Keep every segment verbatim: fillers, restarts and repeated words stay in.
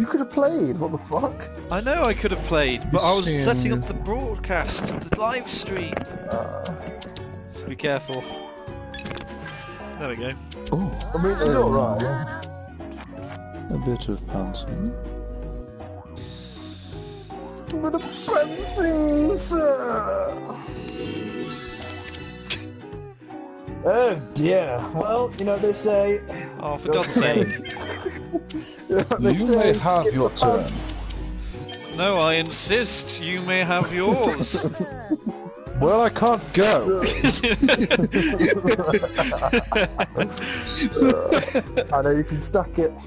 You could have played. What the fuck? I know I could have played, but I was setting up the broadcast, the live stream. Uh, So be careful. There we go. Oh, I mean, it's alright. a bit of pouncing. A bit of prancing, sir. Oh dear. Well, you know they say. Oh, for God's sake. You, know, they You say, may have skip your the turn. pants. No, I insist. You may have yours. Well, I can't go. uh, I know you can stack it.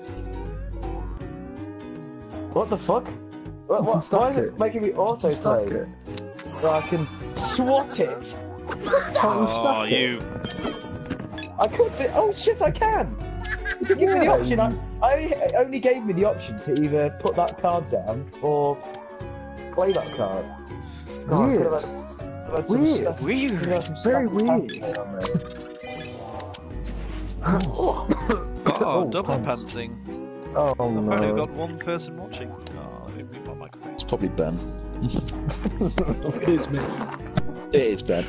What the fuck? What, what, Stack why is it. it making me auto Stack play? it. Well, I can swat it. Can't you Oh, stack it? you. I could be. Oh shit, I can. You give me the Yeah, option. I, I only, it only gave me the option to either put that card down or play that card. God, I Weird. could have had- could have had some Weird. stuff- Weird. could have had some Very stuff weird. happening on there. Oh, Oh, double pants. pantsing. Oh I've only no. got one person watching. Oh, I didn't mute my microphone. It's probably Ben. It is me. It is Ben.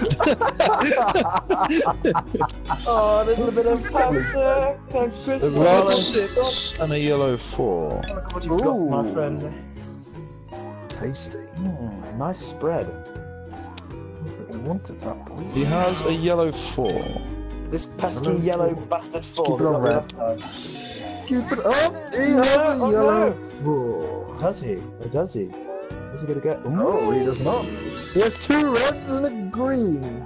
Oh, a little bit of panther. Thanks, Chris. A Well, red that's six and a yellow four. what you've got, my Ooh. friend. Tasty. Mm, nice spread. I wanted that boy. He has a yellow four. This pesky Hello. yellow bastard four. Keep it that on got me red. last time. Keep it up. He No, has a oh, yellow. no. Oh. Does he? Or does he? Where's he gonna go? No, he does not. He has two reds and a green.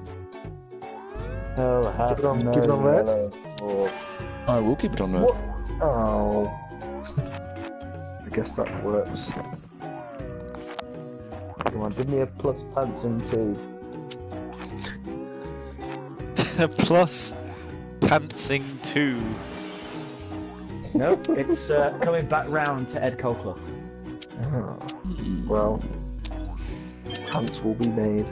Hell, have Keep it on- no keep it on red. yellow four. I will keep it on red. What? Oh. I guess that works. Come on, give me a plus pantsing two. Plus pantsing two. Nope, it's uh, coming back round to Ed Colclough. Ah, well, pants will be made.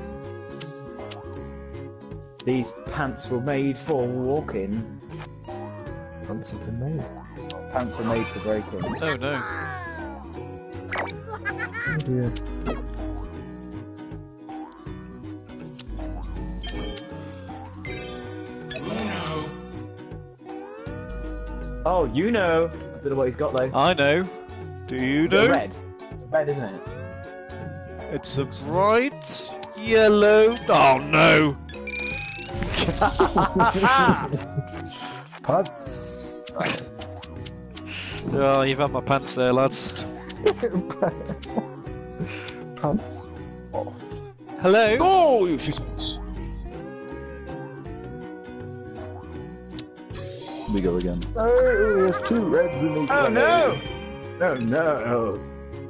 These pants were made for walking. Pants have been made. Pants were made for breaking. Oh no. Oh dear. Oh, you know. I don't know what he's got though. I know. Do you It's a know? red. It's a red, isn't it? It's a bright yellow. Oh no. Pants. Oh, you've had my pants there, lads. Pants. Oh. Hello. Oh, you shoot. We go again. Oh, there's two reds in the Oh no! No, no.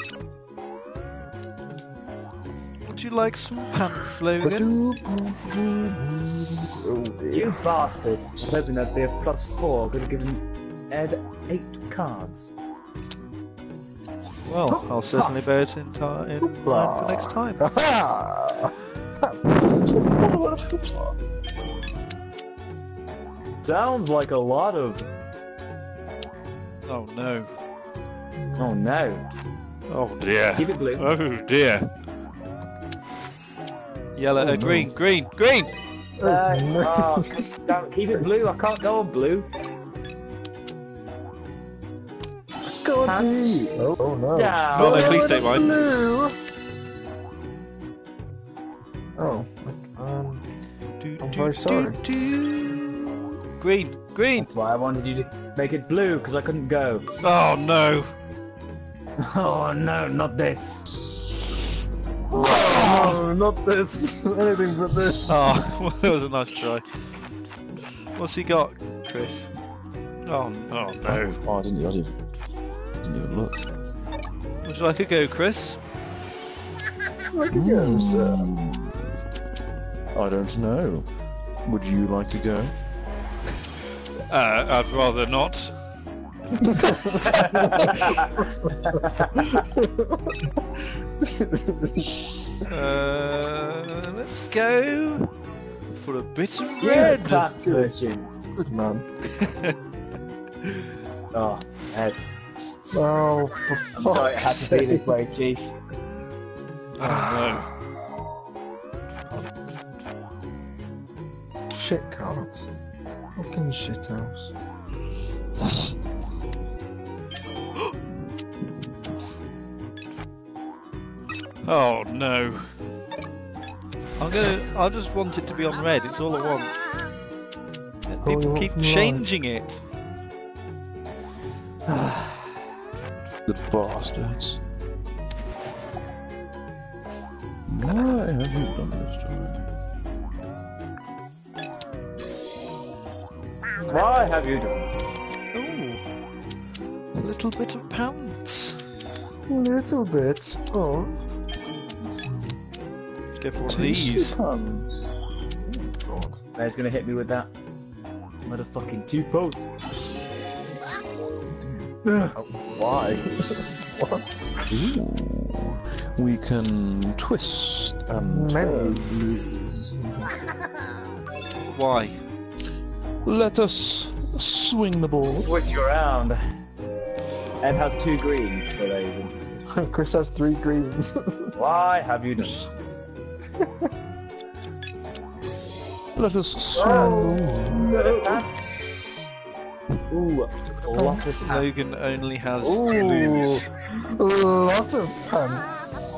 Would you like some pants, Logan? Oh dear. You bastard. I was hoping that'd be a plus four. Could have given Ed eight cards. Well, I'll certainly bear it in, ti in mind for next time. Aha! Sounds like a lot of. Oh no. Oh no. Oh dear. Keep it blue. Oh dear. Yellow, Oh, uh, no. green, green, green! Uh, no. oh, don't keep it blue. I can't go on blue. Go on, Pants. D. Oh, oh no. Down. Oh, no, please take mine. Blue. Oh, um, Do, I'm do, very do, sorry. do. Green, green! That's why I wanted you to make it blue because I couldn't go. Oh no! Oh no, not this. Oh, not this. Anything but this. Oh, well, that was a nice try. What's he got, Chris? Oh, oh no. Oh, I didn't, I didn't, didn't even look. Would you like a go, Chris? Like a go, sir. Mm. I don't know. Would you like to go? Uh, I'd rather not. Uh, let's go for a bit of red. Pants merchant. Good man. Oh, Ed. Oh, for Sorry, it had fuck's to be this sake. way, Chief. Oh Shit cards. Fucking shit house. no. Oh no. I'm gonna. I just want it to be on red. It's all I want. People you want keep from life. changing it. The bastards. Why have you done this to me? Why have you done? Ooh, a little bit of pants. A little bit. Oh. Let's go for one of Tasty these. puns. Bear's gonna hit me with that motherfucking two post. Why? What? Ooh. We can twist and turn. Why? Let us swing the ball. Switch you around. Ed has two greens for those interested. Chris has three greens. Why have you done? Let us swing Oh, the no. Pants. Ooh, lots of pants. Logan only has ball. blues. Ooh, lots of pants.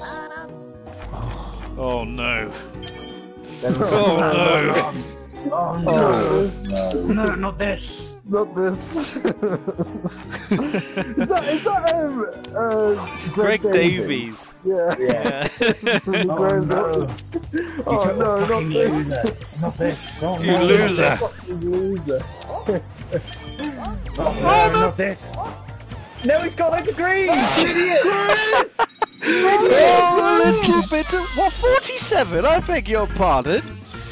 Oh no. Then- Oh no. Oh Oh, no. this. No, not this. Not this. is that, is that um, uh, Greg Davies. Yeah. Yeah. From the Oh, ground no. up. You Oh took no, the not fucking this. loser. Not this. Oh, You no, loser. Not this. You loser. Oh, no, not this. No, he's got loads of greens. You idiot. Oh, a little bit of what? forty-seven. I beg your pardon.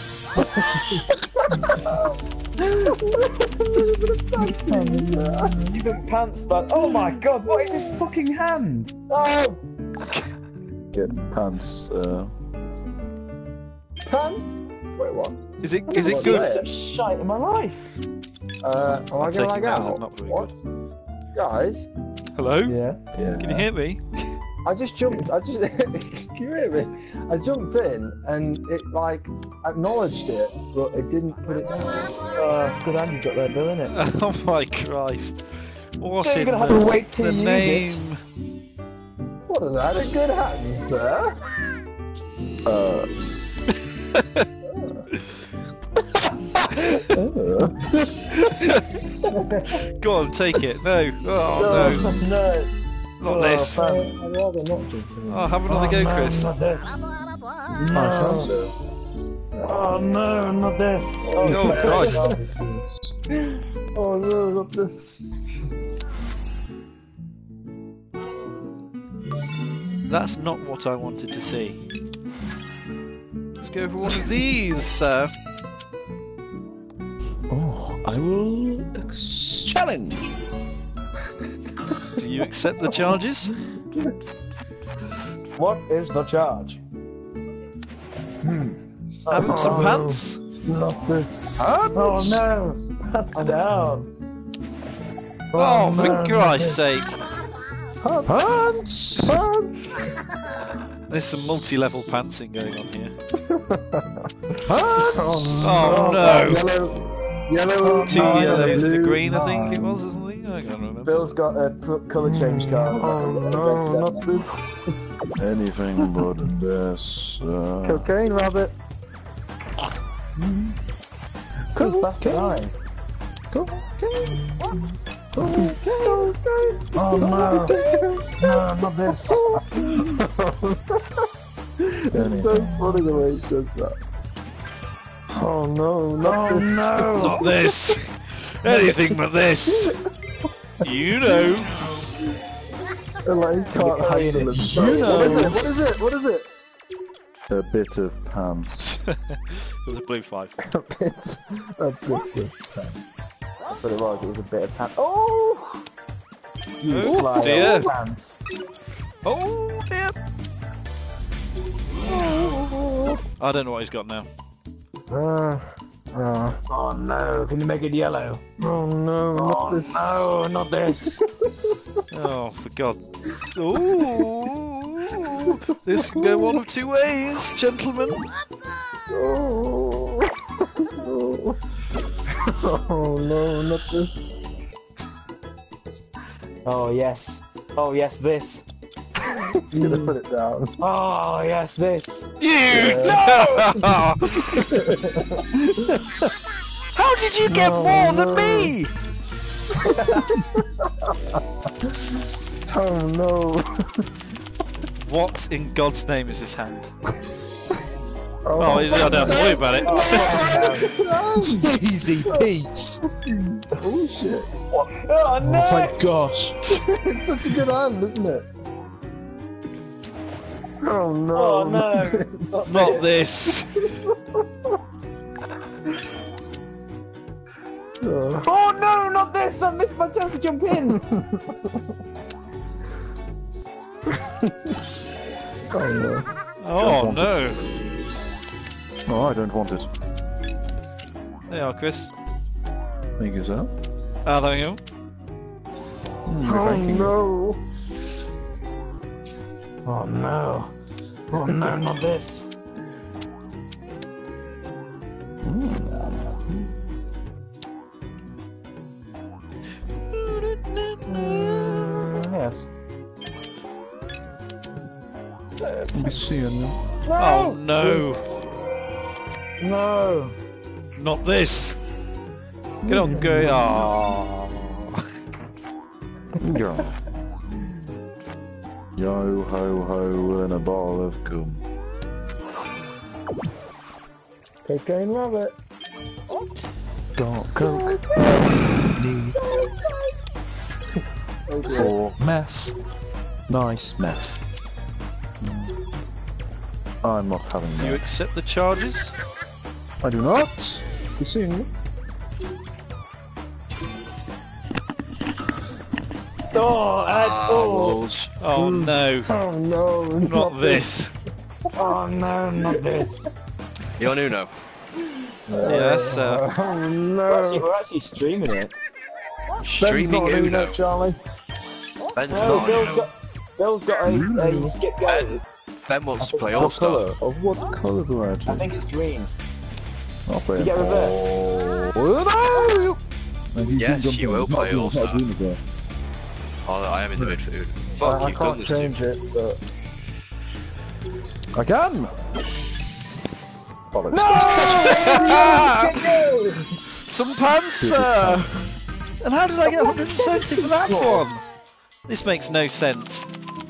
You've been pants, but oh my god, what is this fucking hand? Oh, Get pants. Uh... Pants? Wait, what? Is it? I've Is never it seen good? such shite in my life. Uh, am I I'm gonna taking lag that as out? not very What? Guys? Hello? Yeah. Yeah. Can you hear me? I just jumped. I just. Can you hear me? I jumped in and it like acknowledged it, but it didn't put it down. Uh, good hand you got there, Bill, innit? Oh my Christ! What So you're in gonna have the, to wait till the you use it. name? What is that? A good hand, sir? Uh. Go on, take it. No. Oh no. no. Not this. I'd rather not jump in. Oh, have another go, no, Chris. Not this. No. Oh no, not this. Oh Christ! Oh no, not this. That's not what I wanted to see. Let's go for one of these, sir. Oh, I will ex- challenge. Do you accept the charges? What is the charge? Having some Oh, pants? Not this. Oh no, pants down. Oh, no, for not Christ's this. sake! Pants! Pants! There's some multi-level pantsing going on here. Pants! Oh no! Yellow, yellow, Two nine, yellows and a blue, green, I think it nine. was, or something. I can't remember. Bill's got a p- colour change card. Oh no, not this. Anything but this. Uh... Cocaine rabbit. Cocaine. Eyes. Cocaine. Cocaine. Oh no, no, not this. It's so funny the way he says that. Oh no, not Oh this. no. Not this! Anything but this! You know! Like he can't Look at handle it. himself. You know. What is it? What is it? What is it? A bit of pants. It was a blue five. A bit, a bit of pants. That's what it was. It was a bit of pants. Oh, you Oh, sly dear. old pants. Oh dear! I don't know what he's got now. Uh, uh, Oh no, can you make it yellow? oh no, Oh not this. no, not this. Oh, for God. Ooh, this can go one of two ways, gentlemen. Oh, oh. Oh no, not this. Oh yes. Oh yes, this. He's gonna put it down. Oh yes, this. You! Yeah. No! How did you get Oh, more no. than me? Oh no. What in God's name is this hand? Oh, Oh, I don't have to worry about it. Easy Pete! bullshit. Oh Oh no! my gosh! It's such a good hand, isn't it? Oh no. Oh no! Not this. Oh. Oh no, not this! I missed my chance to jump in! Oh no. Oh no. Oh, I don't want it. There you are, Chris. Thank you, sir. Ah, there you go. Mm, Oh thank you. no. Oh no! Oh no, not this! Mm, yes. I'll be seeing you. Oh no. No! Not this. Get on, go. Oh. Yeah. Yo ho ho and a ball of cum. Cocaine rabbit. Dark coke. Need Oh dear. for mess. Nice mess. I'm not having Do you that. accept the charges? I do not. You seeing me? Oh, Ed! Oh! Oh no. Oh no. Not this. Oh no, not this! You're Nuno. Yes, uh, Oh We're actually, no. we're actually streaming it. Ben's Streaming not doing Uno. that, Charlie. Ben's No, not Bill's Uno. got, Bill's got a, a skip go. Ben wants to play What All Star. colour? Of what colour do I I do? think it's green. I'll play You get reverse. Oh, no! Yes, you will play All All-Star. Oh, I am in the mid for Uno. Fuck, I you've done can't this to change me. it, but... I can! Bollocks. some pants, sir. And how did I get one hundred seventy for that one? This makes no sense.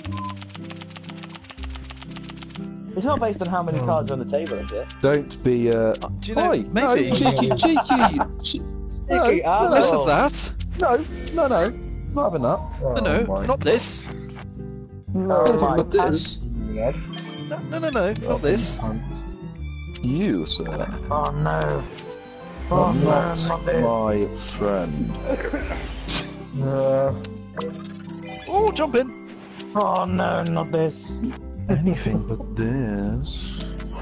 It's not based on how many cards are on the table, is it? Don't be, uh... Do you know? Oi, maybe. no, cheeky, cheeky! Che- no, Cheeky, no, ah, Less no, of that. no, no, no, not having that. Oh, No, no, my not this. No, Anything my but this. Ed. No, no, no, no, not this. Pounced. You, sir, Oh no. Oh are no, not not this. my friend. Uh, Oh, jump in. Oh no, not this. Anything but this.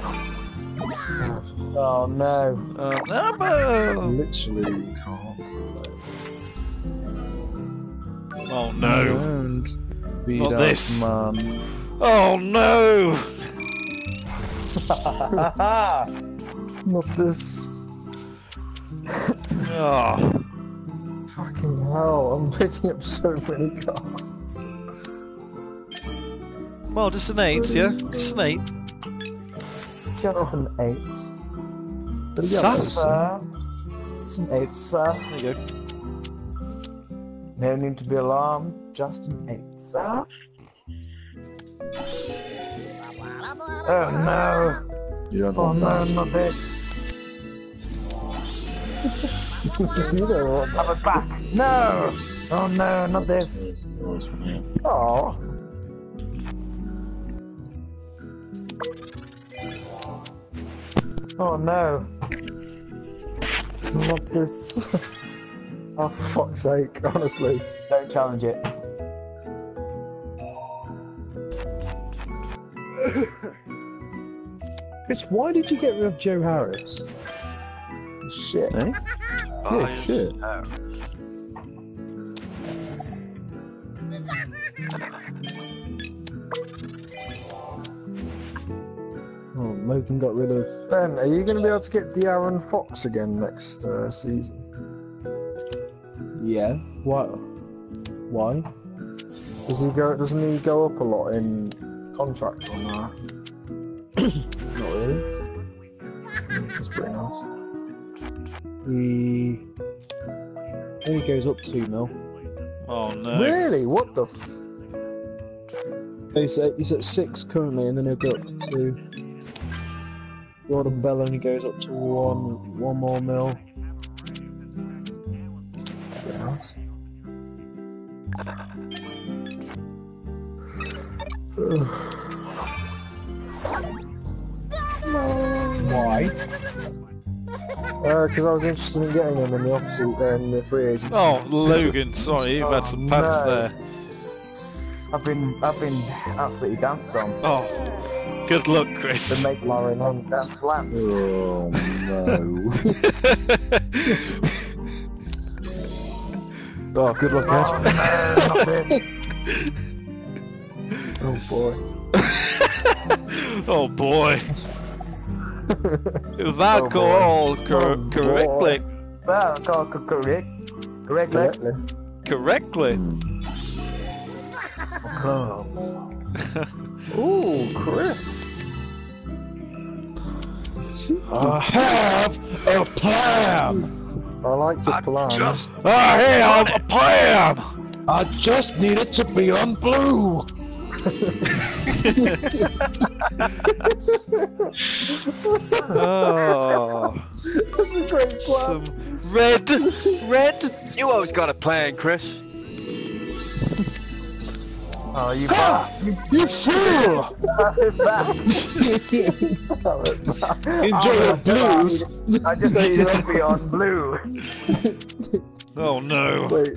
Oh no. Uh, number. literally can't. Oh no. And beat Not up this. man. Oh no. Not this. Oh. Fucking hell, I'm picking up so many cards. Well, just an eight, yeah? Just an eight. Just some apes. But yeah, Sir. Some apes, sir. There you go. No need to be alarmed. Just an ape, sir. Oh no. You don't Oh want no, that. not this. you don't want I was back. No. Oh no, not this. Oh. Oh no. Not this. Oh, for fuck's sake, honestly. Don't challenge it. Chris, why did you get rid of Joe Harris? Shit. Eh? Oh, Yeah, shit. no. Oh, Logan got rid of. Ben, are you going to be able to get the Aaron Fox again next uh, season? Yeah. What? Why? Does he go? Doesn't he go up a lot in contract on that? Not really. That's pretty nice. He. I think he goes up two mil. Oh no. Really? What the? F He's at, he's at six currently, and then he'll go up to two. Gordon Bell only goes up to one, one more mil. Pretty nice. Why? Uh, because I was interested in getting him in the opposite, uh, in the free agency. Oh, Logan, sorry, you've had some pants no. there. I've been, I've been absolutely danced on. Oh, good luck, To Chris. make Lauren Lauren dance lance. Oh no. Oh, good luck, Ed. Oh boy. Oh boy. That Oh, call boy. cor Oh, correctly. Well, co- co- correct. Correct, correct. Correctly. Correctly. Clubs. Ooh, Chris. I have a plan. I like your plan. Just I have a plan. I just need it to be on blue. Oh, That's a great plan. some red, red. you always got a plan, Chris. Oh, you Ha! You fool! Enjoy your blues. I just need it to be on blue. Oh no. Wait.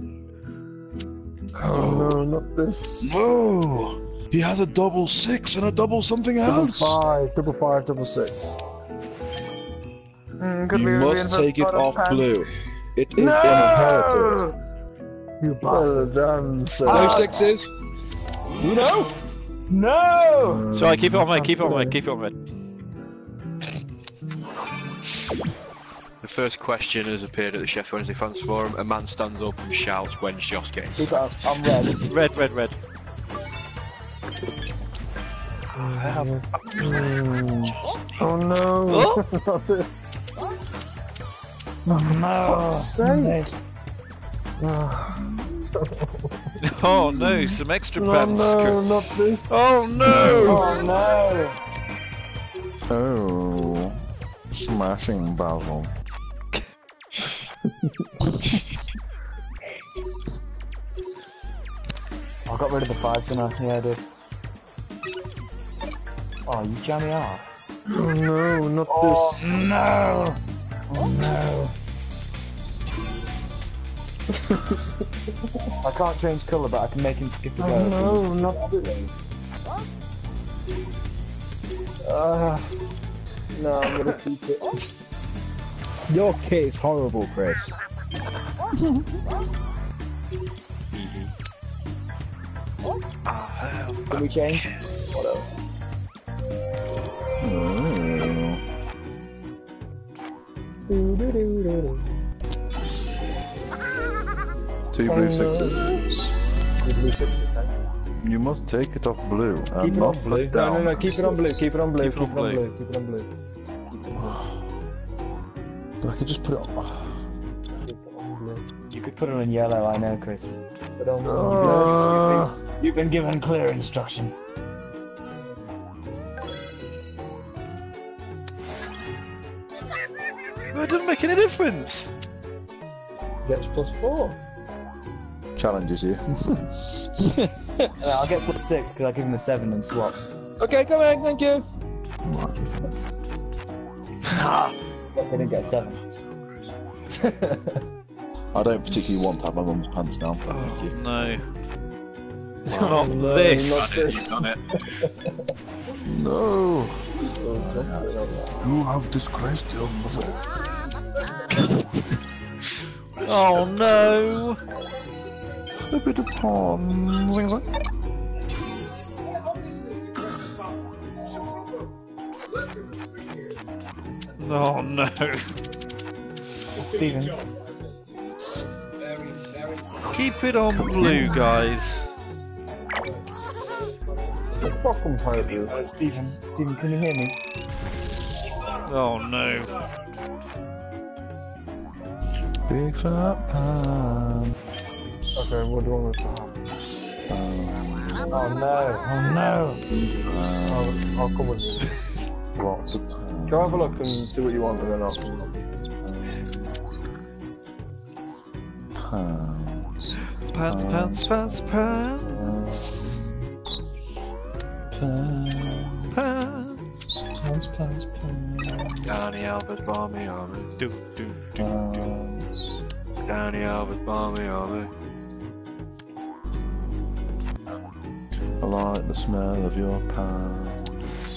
Oh no, not this. Whoa! He has a double six and a double something Double else. five, double five, double six. Mm, could You be must in the take it bottom off pants. blue. It is imperative. No! You Well bastard. done, sir. No sixes. No! No! Sorry, keep it on red. Keep it on red. Keep it on red. The first question has appeared at the Sheffield Wednesday fans forum. A man stands up and shouts when Josh getting Keep sacked. it on red. Red, red, red. Oh no, Oh. not this. No. Fuck's sake. Oh, Oh no, some extra no, pants. no, not this. Oh no! Oh no! Oh, smashing Basil. I got rid of the five, didn't I? Yeah, I did. Oh, you jammy ass. Oh no, not Oh this. no! Oh no! I can't change colour, but I can make him skip a Oh go. no, not this. Uh, no, I'm gonna keep it. Your kit is horrible, Chris. Can we change? Whatever. Oh. Two blue sixes. Two blue sixes, eh? You must take it off blue and Keep it not on blue. put No, down. no, no, keep it on blue, keep it on blue, Keep keep it it on on blue. blue, keep it on blue. I could just put it on. You could put it on yellow, I know, Chris. But on Uh, You've been given clear instruction. It doesn't make any difference. Gets plus four. Challenges you. Uh, I'll get plus six because I give him a seven and swap. okay, come in, thank you. They didn't get a seven. I don't particularly want to have my mum's pants down. Oh Thank you. no. Oh, Not no, this. not this. You've done it. No! You have disgraced your mother. Oh no. A bit of porn. Oh no. Stephen. Keep it on blue, guys. Fucking hope you. Uh, Stephen, Stephen, can you hear me? Oh no. Big fat pan. Okay, what do you want me to have? Oh no, Oh no! I'll, I'll come with you. Lots of time. Go have a look and see what you want and then I'll come with you. Pounds. Pants, pants, pants, pants. Pounds. Pants. Pounds, pounds, pounds. Danny Albert, Barmy Army. Do, do, do, do. Pounds. Danny Albert, Barmy Army. I like the smell of your pounds.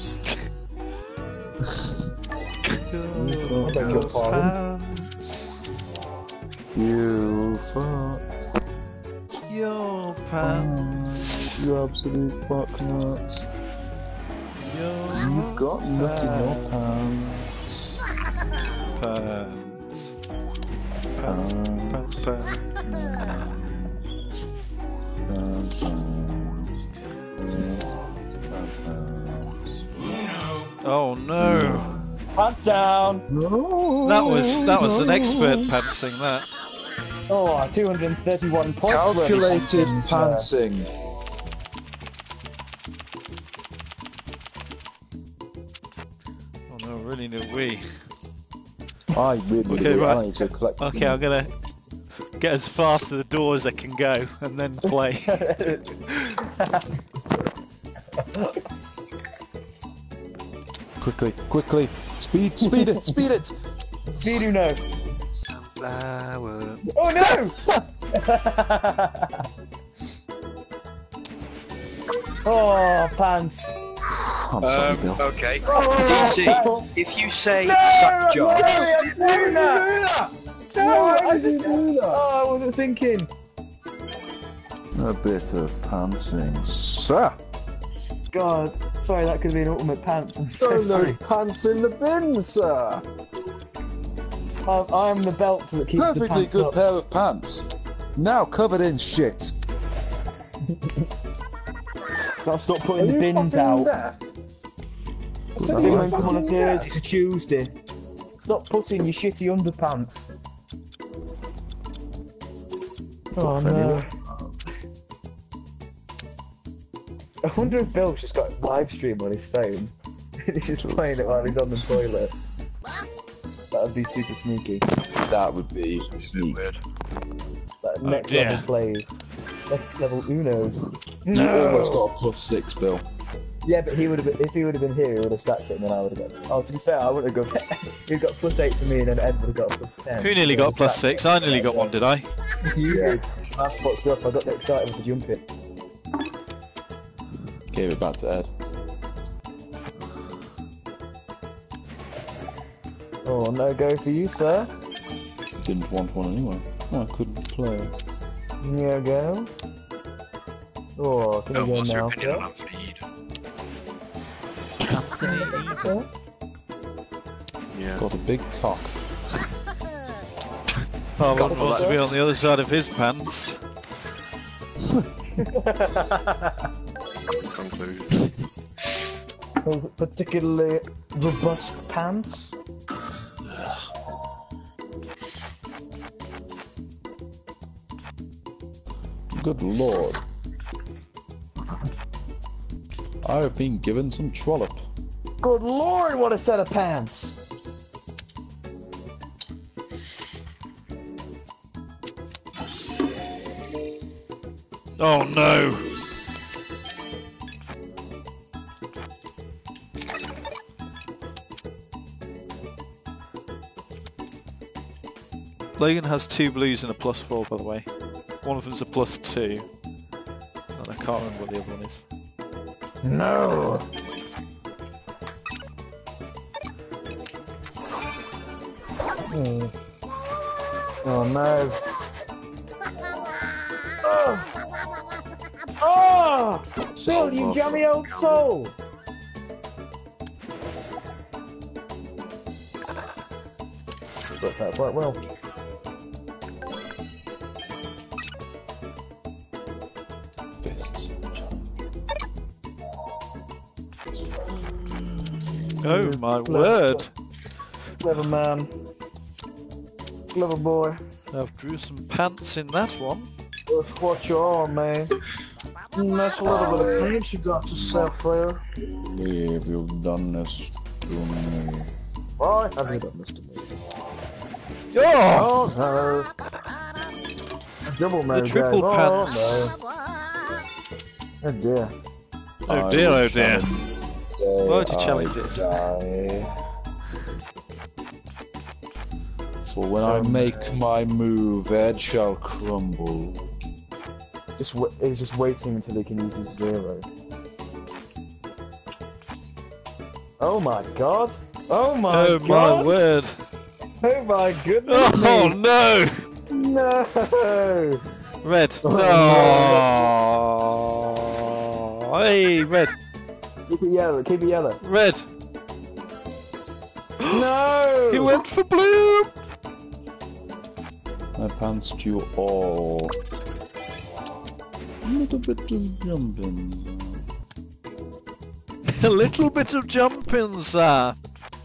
Your beg your pardon? pants. You fuck. Your pants. You absolute fuck nuts. Your You've got nut in your pants. pants. Pants, pants, pants. Pounds, pounds. Oh no. Pants down! That was that was an expert pantsing that. Oh, two hundred thirty-one points. Calculated worth of pantsing. Oh no, really no we. I really Okay, do. right. I need to go collect. Okay, I'm gonna get as far to the door as I can go and then play. Quickly, quickly. Speed, speed it, speed it. Speed Uno. Flower. Oh no! Oh, pants. I'm sorry, Um, Bill. okay. Oh! D C, if you say No! suck job, I'm doing that! No, Why I did you just. do that? Oh, I wasn't thinking. A bit of pantsing, sir. God, sorry, that could have been ultimate pants. I'm so Throw sorry. those pants in the bin, sir. I'm, I'm the belt that keeps the Perfectly pants good up. pair of pants. Now covered in shit. Gotta stop Are putting the you bins fucking out. deaf? I said Well, you They were won't come on a fucking Thursday deaf. to Tuesday. Stop putting your shitty underpants. Oh Stuff no. anyway. I wonder if Bill's just got live stream on his phone. He's just playing it while he's on the toilet. That'd be super sneaky. That would be sneak. weird. That Oh, next dear. level plays. Next level Unos. You almost got a plus six, Bill. Yeah, but he would have been, if he would have been here, he would have stacked it, and then I would have got. Oh, to be fair, I wouldn't have got. He'd got plus eight to me, and then Ed would have got a plus ten. Who nearly got a plus six? I nearly got one, did I? You Yeah. did. I fucked up. I got excited with the jump it. Gave it back to Ed. Oh, no go for you, sir. Didn't want one anyway. No, I couldn't play. No go. Oh, can Oh, you go what's your now, opinion sir? on Anthony Eden? Sir? Yeah. Got a big cock. I wouldn't want to be on the other side of his pants. Conclusion. Particularly robust pants. Good lord. I have been given some trollop. Good lord, what a set of pants! Oh no! Logan has two blues and a plus four, by the way. One of them's a plus two. And I can't remember what the other one is. No! Hmm. Oh no. Oh! Oh! Bill, you gummy old soul! worked out quite well. Fists. Oh my word! Clever man. Clever boy. I've drew some pants in that one. Just watch your arm, man. Mm, That's a little bit of pants you got yourself there. If you've done this to me. Why have you done this to me? Oh! Oh no. A double Mary triple Jane. pants. Oh no. Oh dear. Oh I dear, will oh dear. challenge Why'd you I challenge it? die. For when I make my move, Ed shall crumble. Just w he's just waiting until he can use his zero. Oh my god! Oh my Oh god! my word! Oh my goodness! Oh me. no! No! Red! Oh, No! Hey, red! Keep it yellow, keep it yellow. Red! No! He went for blue! I pantsed you all. A little bit of jumping. A little bit of jumping, sir.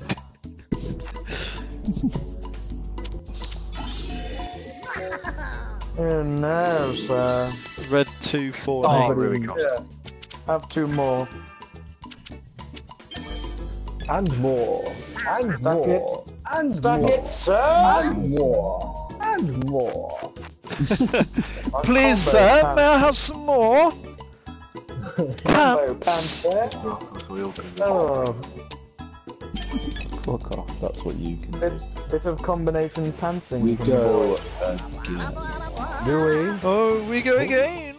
Oh no, sir. Red two four Oh, eight. really cost. Yeah. Have two more. And more. And Stack more. It. And Stack more. It, sir. And more. And more. Please, sir, may I have some more? Combo Pants. pants there. Oh, Fuck off, that's what you can do. bit, bit of combination pantsing. We from go the boy. again. Do we? Oh, we go again.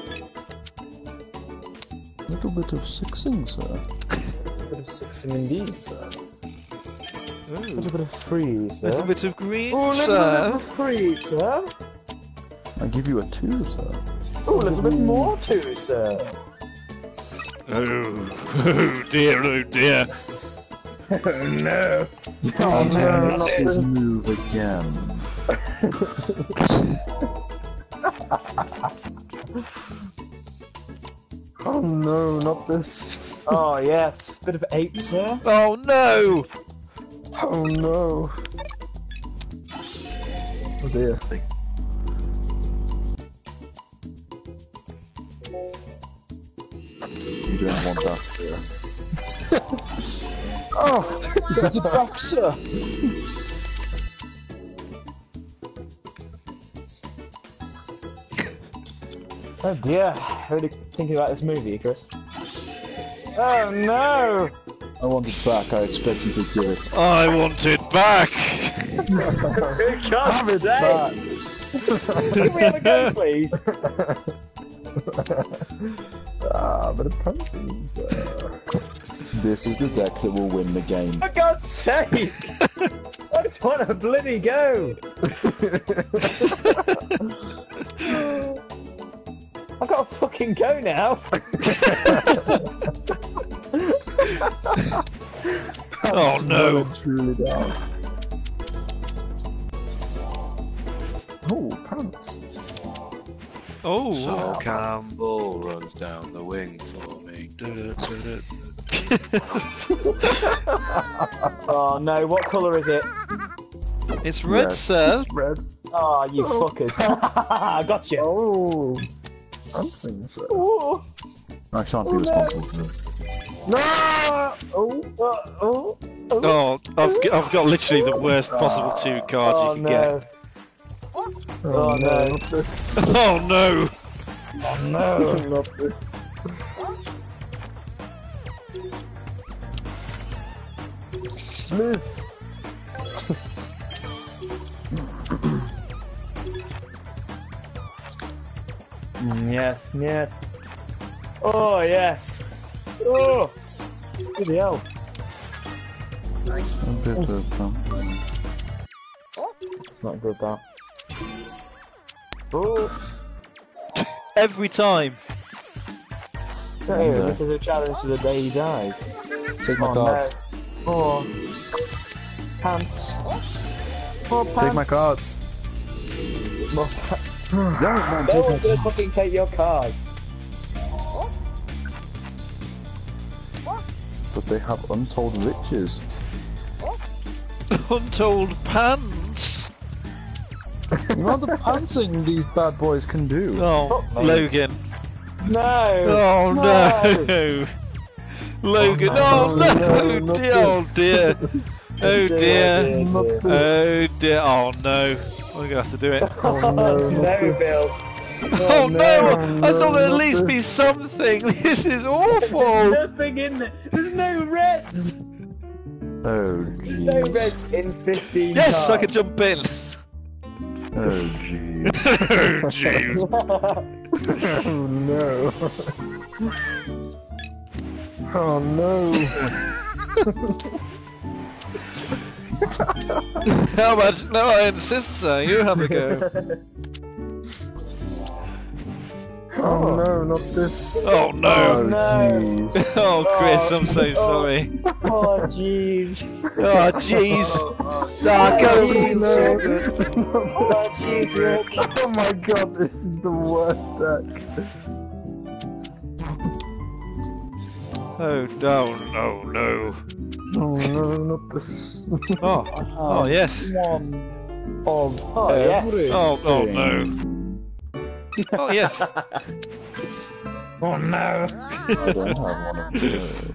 Little bit of sixing, sir. Bit of sixing indeed, sir. Ooh. Little bit of free, sir. Little bit of green, Ooh, little sir. bit of free, sir. I give you a two, sir. Ooh, a little bit more too, sir. Oh, oh dear, oh dear. Oh no. Oh, no, not his this. move again. Oh no, not this. Oh yes, bit of eight, sir. Oh no! Oh no. Oh dear. You don't want that, sir. Oh, Get it back, sir. oh dear. Really thinking about this movie, Chris. Oh no! I want it back, I expect you to give it. I want it back! Have it back. Can we have a go, please? Ah, but a pantsing, sir. This is the deck that will win the game. For God's sake! I just want to bloody go! I've got to fucking go now! Oh no! Truly down. Oh, pants. Oh! So Campbell runs down the wing for me. Du-du-du-du. Oh no, what colour is it? It's red, Red. sir. Red. Oh, you fuckers. I got you. Oh, dancing, sir. Oh. I shan't be responsible for this. No! Oh, oh, oh, oh. Oh, I've, g- I've got literally the worst possible two cards Oh, you can no. get. Oh, no. Not this. Oh no! Oh, no. Not this. Move. Mm, yes, yes. Oh, yes. Oh! Bloody hell. A bit of um, Not good, that. Oh! Every time. So, Okay. this is a challenge to the day he dies. take my Oh, cards. no. Oh. Pants. More Take my pants. cards. More pants. No, man, No take one's my gonna cards. fucking take your cards. But they have untold riches. Untold pants. The amount of pantsing these bad boys can do. Oh, Logan. No! Oh no! Logan, oh no! no, not dear, oh this. dear! Oh dear! Not this. Oh dear! Oh no! We're gonna have to do it. Oh no, not No, this. Bill. Oh no! I no, thought there'd at not least be this. something! This is awful! Nothing in there. There's no reds. Oh No jeez. reds in fifteen Yes, cards. I can jump in! Oh jeez. Oh jeez! Oh no. Oh no. How much? No, I insist, sir. You have a go. Oh no, not this. Oh Oh no! no. Jeez. Oh, Chris, I'm so sorry. Oh jeez. Oh, jeez. Ah, go. Oh jeez, Rick. Oh my god, this is the worst deck. Oh no, no, no. Oh no, not this. Oh, oh yes. One of Oh, yes. everything. Oh, oh no. Oh yes. Oh no. I don't have one of those.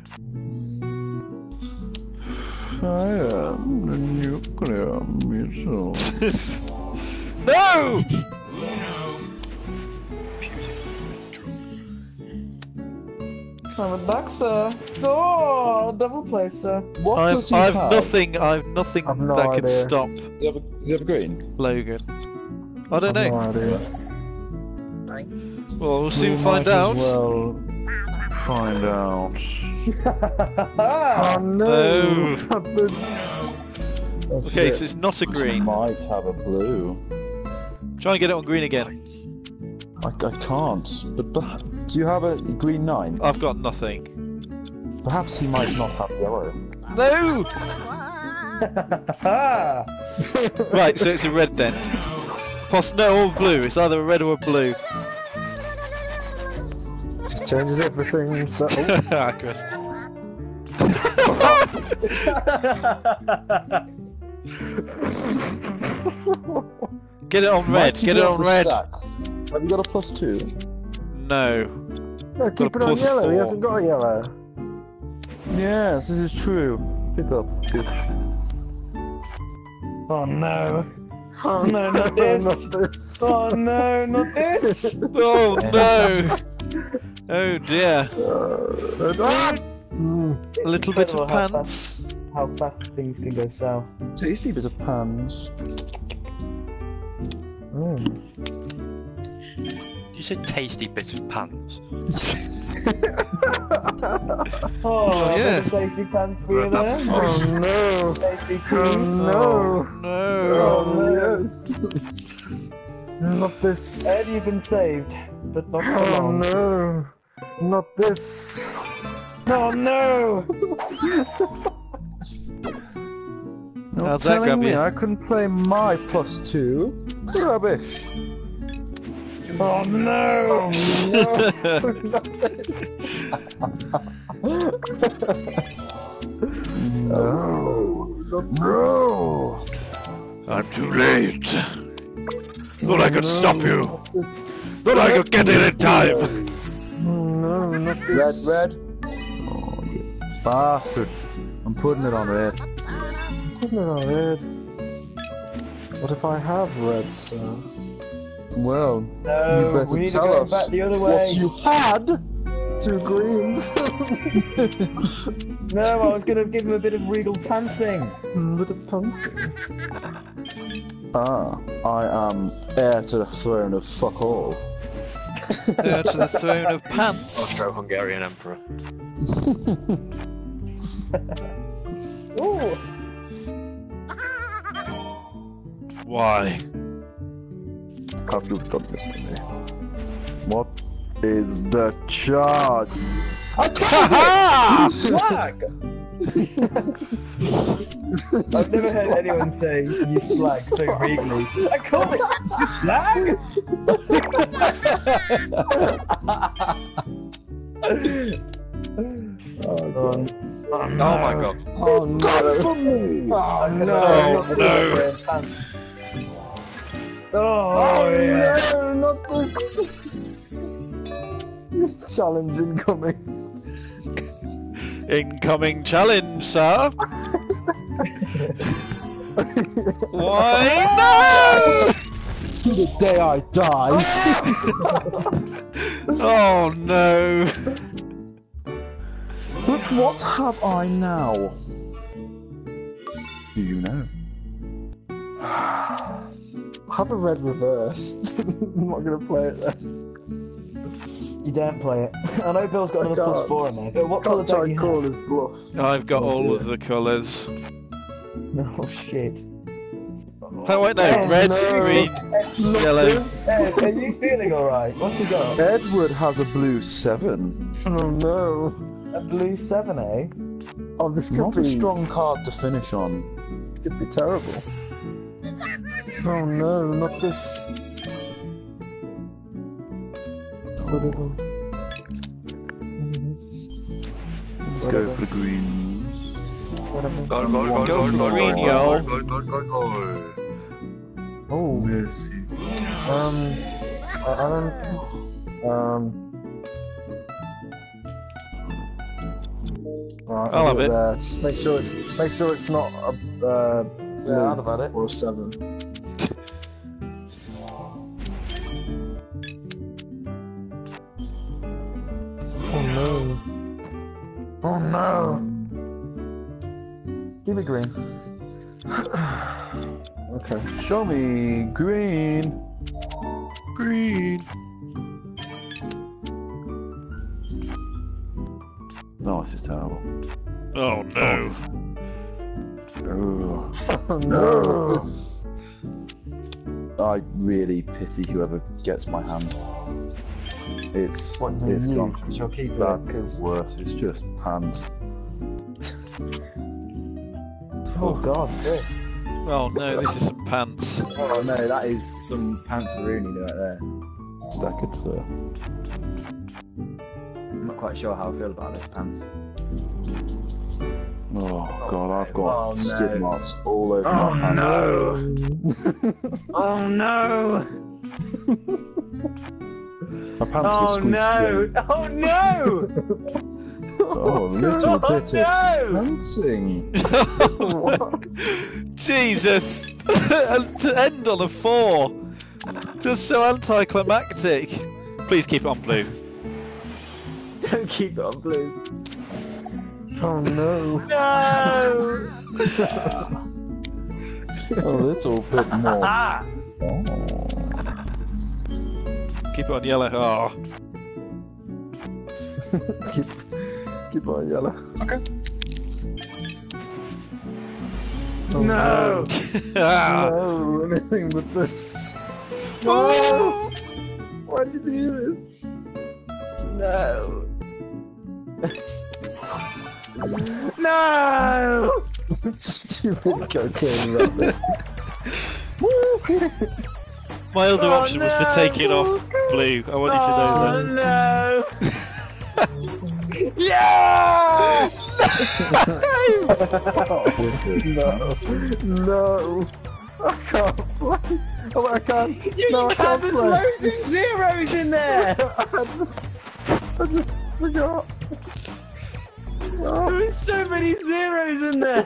I am the nuclear missile. No! I'm back, sir. Oh, double play, sir. What I've, does he I've have? nothing. I've nothing I've no that can idea. stop Does he have a, does he have a green? Logan. I don't I've know. no idea. Well, we'll soon We find might as out. Well, find out. Oh no. Oh. Not this. Oh, Okay, shit. so it's not a He green. might have a blue. Try and get it on green again. I, I can't. But perhaps, do you have a green nine? I've got nothing. Perhaps he might not have yellow. No! Right, so it's a red then. Poss no, or blue. It's either a red or a blue. This changes everything. So. Ah, Chris. Get it on red. Might he Get be it able on to red. stack? Have you got a plus two? No. No, keep Got it a on plus yellow. He four. hasn't got a yellow. Yes, this is true. Pick up, bitch. Oh no. Oh no, not this. Not this. Oh no, not this. Oh no. Oh dear. Uh, ah! Mm. A little bit of Incredible how pants. fast- How fast things can go south. Tasty bit of pans. Mm. You said tasty bit of pants. Oh, yeah. yeah. Tasty pants for you there. Oh no. Tasty Oh tunes. no. No. Oh yes. Not this. Ed, you've been saved, but not for Oh long. no. Not this. Oh no! You're How's that telling grab me you? I couldn't play my plus two? Rubbish. Oh no! No. No. I'm too late. Thought I could stop you. Thought I could get in in time. No, not Red, this. red. Oh, you bastard. I'm putting it on red. Putting it on red. What if I have red, sir? Well, No, you better we need to tell go us back the other what way. you had. Two greens. No, I was going to give him a bit of regal pantsing. Bit of pouncing. Ah, I am heir to the throne of fuck all. Heir to the throne of pants. Austro-Hungarian Emperor. Ooh. Why? Have you done this to me? What is the charge? Ha Flag! I've never heard anyone say you slag so regally. I call it you slag! Oh, God. Oh, Oh my god. Oh no! Oh no! Oh, no. Oh, Oh yeah. no! Not this! Challenge incoming. Incoming challenge, sir. Why no? To the day I die. Oh no. But what have I now? Do you know? Have a red reverse. I'm not gonna play it then. You don't play it. I know Bill's got another I plus can't. four in there, but what colour Can't try don't you and have? call his bluff. I've got Oh, all dear. of the colours. Oh shit. Oh wait, no, Oh, red, no. green, yellow. Ed, are you feeling alright? What's he got? Edward has a blue seven. Oh no! A blue seven, eh? Oh, this could Not be a strong card to finish on. This could be terrible. Oh no! Not this. Whatever. Let's go for the greens. Whatever. Go, go, go, Go go, for go, green, go, yo. go, go, go, go. Oh. Mercy. Um. I, I don't. Um. Right, I'll have do it. There. Just make sure it's make sure it's not a uh, Yeah, I'd have had it. or a seven. Oh no! Oh no! Give me green. Okay. Show me green. Green. No, this is terrible. Oh no. Oh. Oh no! No. This... I really pity whoever gets my hand. It's What do it's you? gone Because you'll keep it. bad to Because worse. It's just hands. oh god, Chris. Oh no, this is some pants. Oh no, that is some pants-a-rooney right there. Stacked, sir. I'm not quite sure how I feel about this pants. Oh god, I've got Oh, no. skid marks all over Oh, my pants. no. Oh no! My pants Oh were squeezed no! in. Oh no! Oh, a little Oh bit no! of pantsing. Jesus! And to end on a four! Just so anticlimactic. Please keep it on blue. Don't keep it on blue. Oh no! No! A little bit more. Ah! Oh. Keep it on yellow. Oh. keep, keep on yellow. Oh, No! Ah. No, anything but this. No! Why'd you do this? No! No! Stupid cocaine rabbit. My other Oh, option was to no. take it off blue. I want you to know Oh that. no! Yeah! No, no, I can't play. Oh, I can't. You no, I can, can't there's play. loads of zeros in there! I just forgot. No. There's so many zeros in there!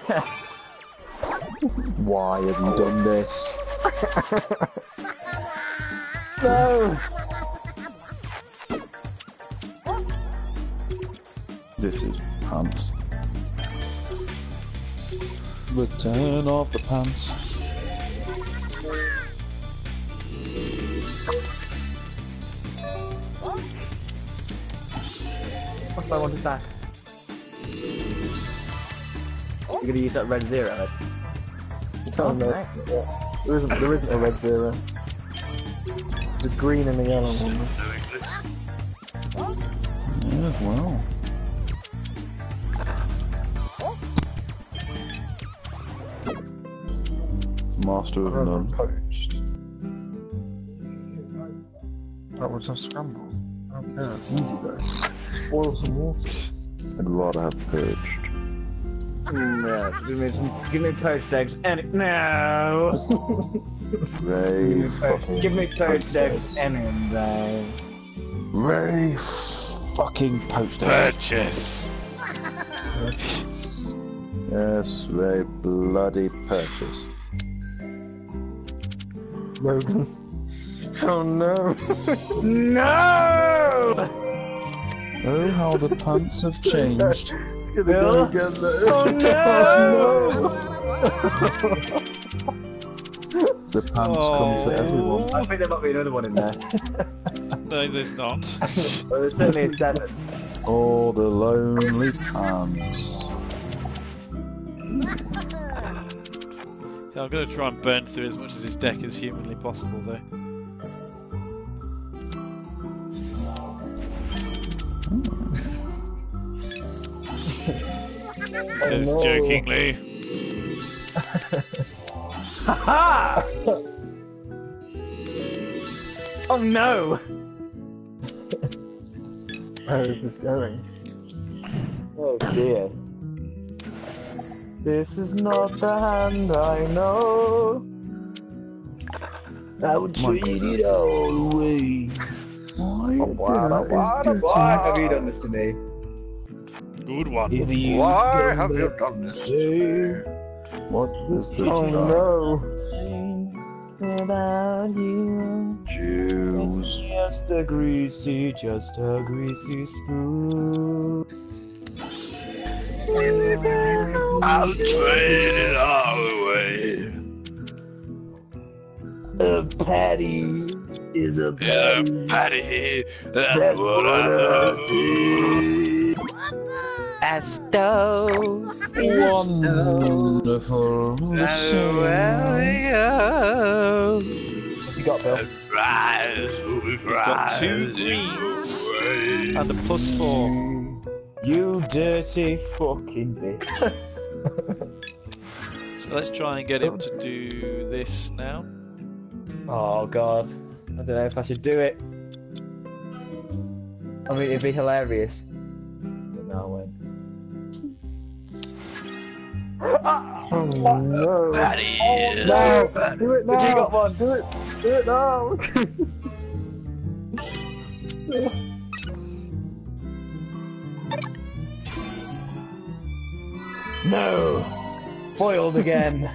Why have you done this? No. This is pants. Return of the pants. What's my one to stack? You're gonna use that red zero, Ed? Oh, no. There isn't. There isn't a red zero. The green and the yellow one. Yeah, well. master of none. Poached. That would have scrambled. Okay, that's easy though. Boil some water. I'd rather have perched. No, give me, some, give me poached eggs any no. Ray Give me poached, fucking give me poached eggs eggs. any day. Ray fucking poached eggs. Purchase. Yes, Ray bloody purchase. Logan. Oh no. No! Oh, how the pants have changed. It's gonna Bill? go again though. Oh no! The pants come for everyone. I think there might be another one in there. No, there's not. Well, there's certainly a seven. Oh, the lonely pants. Yeah, I'm going to try and burn through as much of this deck as humanly possible, though. He says no. jokingly. Ha! Oh no! Where is this going? Oh dear. This is not the hand I know. I would trade it all away. Why, Why have you done this to me? Good one. If you Why don't have you let done me this? stay, What is the Oh job? no. without you, Jews. it's just a greasy, just a greasy spoon. I'll trade it all away. A patty is a Yeah, patty. Patty, that's That's what what I I love. see. I stole Wonderful. That's where we go. What's he got, Bill? Fries, He's got two greens and a plus four. You dirty fucking bitch. So let's try and get him to do this now. Oh god. I don't know if I should do it. I mean, it'd be hilarious. But no, I won't. Oh no. Patty, No. Do it now. You got one. Do it. Do it now. No! Foiled again.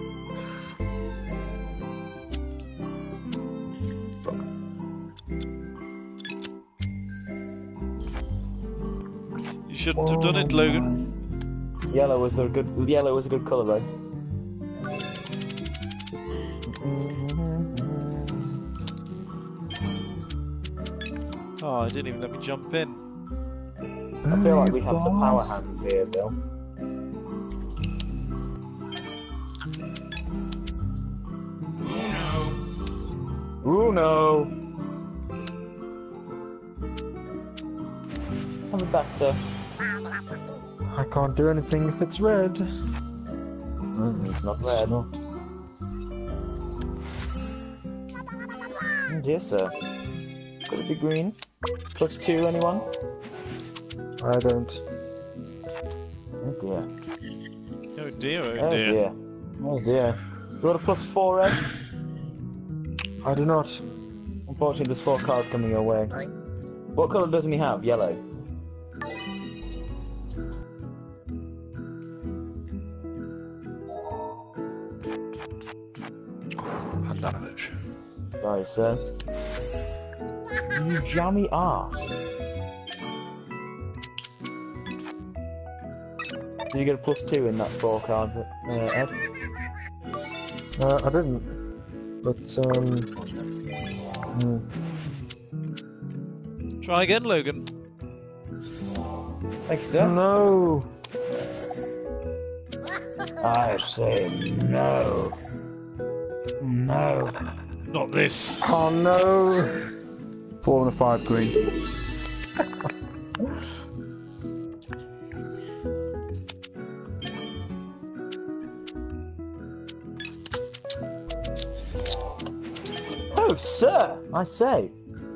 You shouldn't have done it, Logan. Yellow was the good. Yellow was a good colour though. Oh, I didn't even let me jump in. I feel like we have the power hands here, Bill. Uno. Have a back, sir. I can't do anything if it's red. It's not red. Oh dear, sir. Could it be green? Plus two, anyone? I don't. Oh dear. Oh dear, oh Oh dear. dear. Oh dear. You want a plus four, Ed? I do not. Unfortunately, there's four cards coming your way. What colour doesn't he have? Yellow. had none of it. Sorry, sir. You jammy ass. Did you get a plus two in that four cards, uh, Ed? Uh, I didn't. But um. hmm. Try again, Logan. Thank you, sir. No. I say no. No. Not this. Oh no. Four and a five green. No, sir! I say.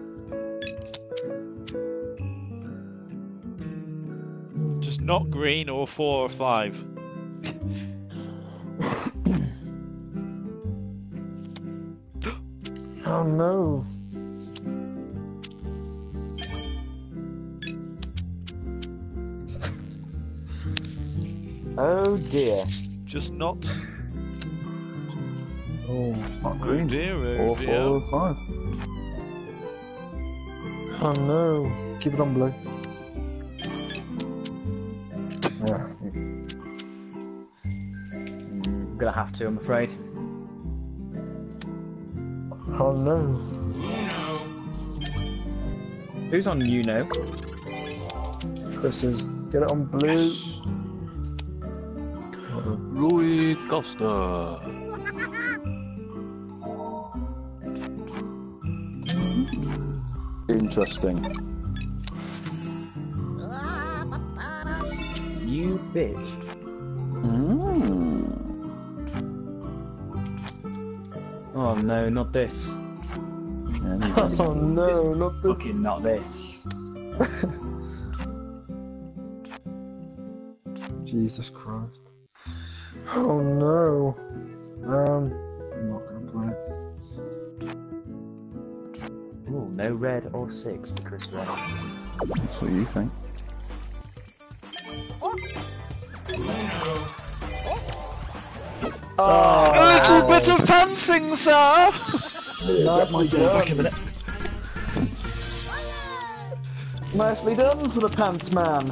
Just not green or four or five. Oh no. Oh dear. Just not. Oh, it's not Oh green. dear, oh Four, dear. four, or five. Oh no. Keep it on blue. Yeah. I'm gonna have to, I'm afraid. Oh no. Who's on you now? Chris is. Get it on blue. Rui Costa. Interesting. You bitch. Mm. Oh no, not this. Yeah, Oh no, not this. Fucking not this. Jesus Christ. Oh no. Um, I'm not gonna play it. Ooh, no red or six for Chris Red. That's what you think. A little bit of pantsing, sir! Nicely done. Nicely done for the pants man.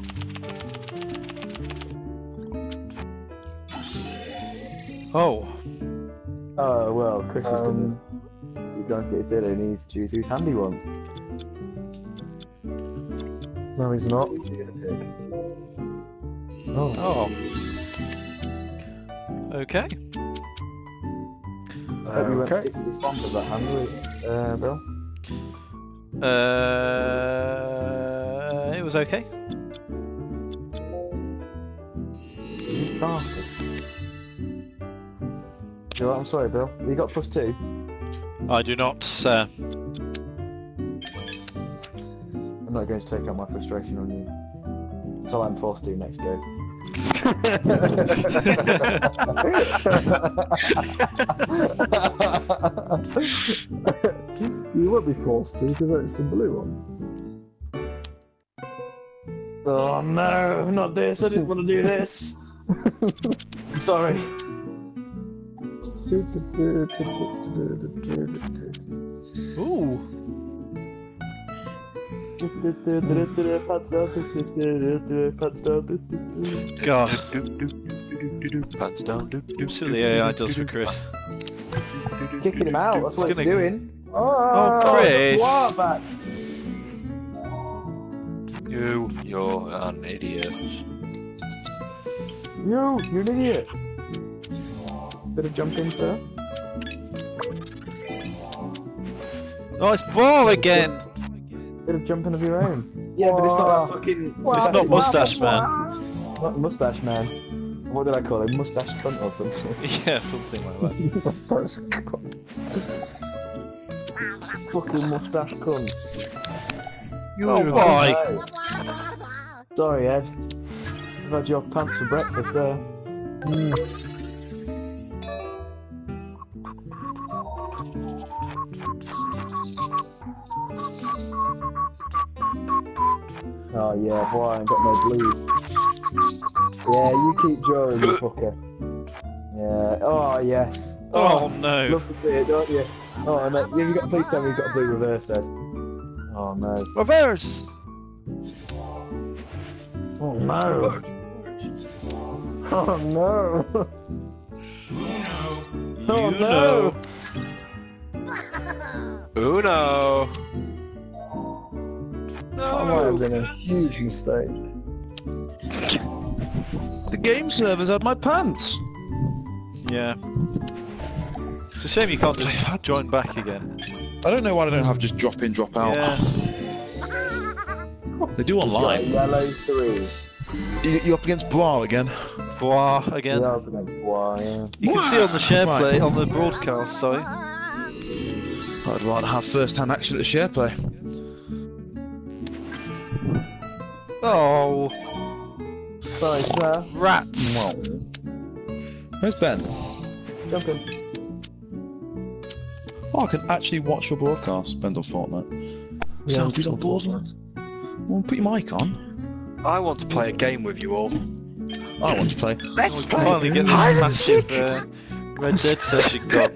Oh. Oh well, Chris is Um, gonna. You don't get it, he needs to choose whose hand he wants. No, he's not. Who's he gonna pick? Oh. Oh. Okay. I hope you weren't Okay. particularly fond of that hand, were you, uh, Bill? Uh, it was okay. You bastard. You know what, I'm sorry, Bill. You got plus two. I do not, sir. I'm not going to take out my frustration on you until I'm forced to next go. You won't be forced to because it's the blue one. Oh no, not this. I didn't want to do this. I'm sorry. Ooh. Pants down. Pants down. God. Pants down. Do, do, See what the A I does for Chris. Kicking him out, that's what it's Gonna- doing. Oh, Chris. What back? You, you're an idiot. You, you're an idiot. Bit of jumping, sir. Oh, it's ball again. Bit of jumping of your own. Yeah, but it's not that fucking. It's not Mustache Man. Not Mustache Man. What did I call him? Mustache cunt or something? Yeah, something like that. Mustache cunt. Fucking mustache cunt. Oh boy. No. Sorry, Ed. I've had your pants for breakfast there. Mm. Oh yeah, boy, I ain't got no blues. Yeah, you keep drawing, you fucker. Yeah. Oh yes. Oh no. Love to see it, don't you? Oh, and then, you got. Please tell me you've got a blue reverse, Ed. Oh no. Reverse. Oh no. Oh no. You Oh, know. Uno. That might have been a huge mistake. The game servers had my pants. Yeah. It's a shame you can't They just had- join back again. I don't know why they don't have just drop in, drop out. Yeah. They do online. Yellow three. You, you up against Bra again? Bois again. Yeah, up against Bois, yeah. You can see on the share Right. play on the broadcast. Sorry. I'd rather have first-hand action at the share play. Oh, Sorry, sir. rats! Where's Ben? Jump in. Oh, I can actually watch your broadcast. Ben's on Fortnite. Yeah, Sophie's on it's on Borderlands. Well, put your mic on. I want to play a game with you all. I want to play. We can finally get this massive uh, Red Dead session gone.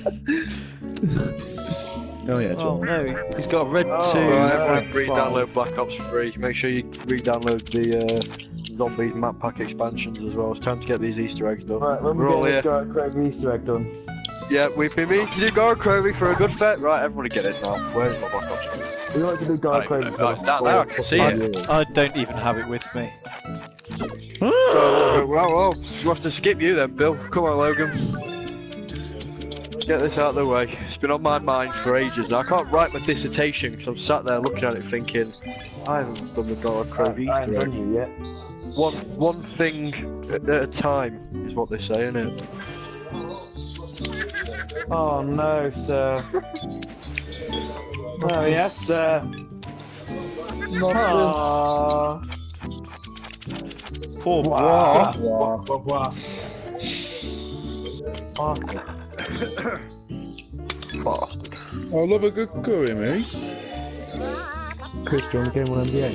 Oh yeah, Oh John. no, he's got a Red Oh, two. Alright, yeah. everyone re-download Black Ops three. Make sure you re-download the uh, Zombies map pack expansions as well. It's time to get these Easter eggs done. Right, when We're we all get here. this Garrett Craig Easter egg done. Yeah, we've been meaning to do Garrett Crovey for a good fit. Right, everybody get it now. Where's my Black Ops? We like to do Garrett Right, Craig. no, it's down there, I can see it. I don't even have it with me. So, well, well, we'll have to skip you then, Bill. Come on, Logan. Get this out of the way. It's been on my mind for ages now. I can't write my dissertation because I'm sat there looking at it thinking, I haven't done the Garrett Crovey I haven't Easter done egg. you yet. One, one thing at a time is what they say, isn't it? Oh no, sir. Oh yes, sir. Not Aww. Poor Wow. Bois. Wah, wah, wah. Awesome. I love a good curry, mate. Chris, do you want to game on N B A?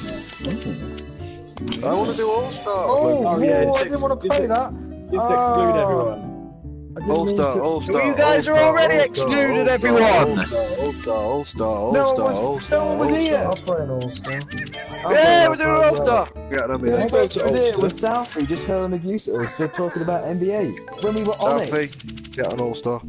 I want to do All Star. Oh, Oh, yeah, whoa, it's I didn't want to ex- play that. Just exclude Oh. everyone. I didn't All mean Star, to- All Star. You guys are already excluded, everyone. All Star, All Star, All No Star, one was- All Star. no one was All here. Star. I'll play an All-Star. Yeah, we're doing All Star. Yeah, I The mean, only go person to that was here Ulster. was Southie just hurling abuse at us for talking about N B A when we were on it. Alfie, get an All Star.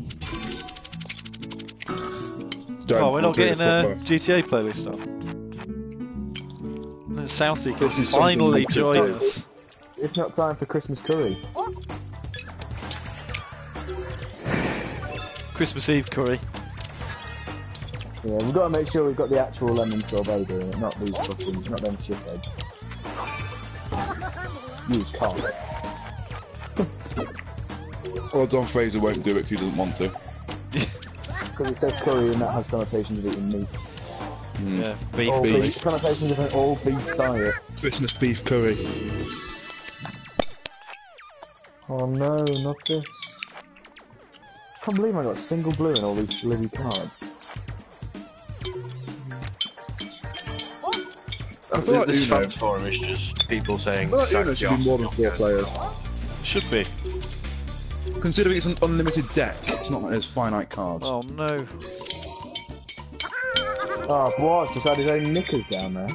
Oh, we're not getting a G T A playlist on. And then Southie can This is something finally we could join do. us. It's not time for Christmas curry. Christmas Eve curry. Yeah, we've got to make sure we've got the actual lemon sorbet doing it, not these fucking, not them shit eggs. You can't. Well, Don Fraser won't do it because he doesn't want to. Because it says curry and that has connotations of eating meat. Yeah, beef. All beef. beef. Connotations of an all beef diet. Christmas beef curry. Oh no, not this. I can't believe I got single blue in all these bloody cards. I feel like This Uno. fans forum is just people saying. I feel like "Sack Uno should be Joss." more than four players. Should be. Considering it's an unlimited deck, it's not like there's finite cards. Oh no. Oh, boy, it's just had his own knickers down there.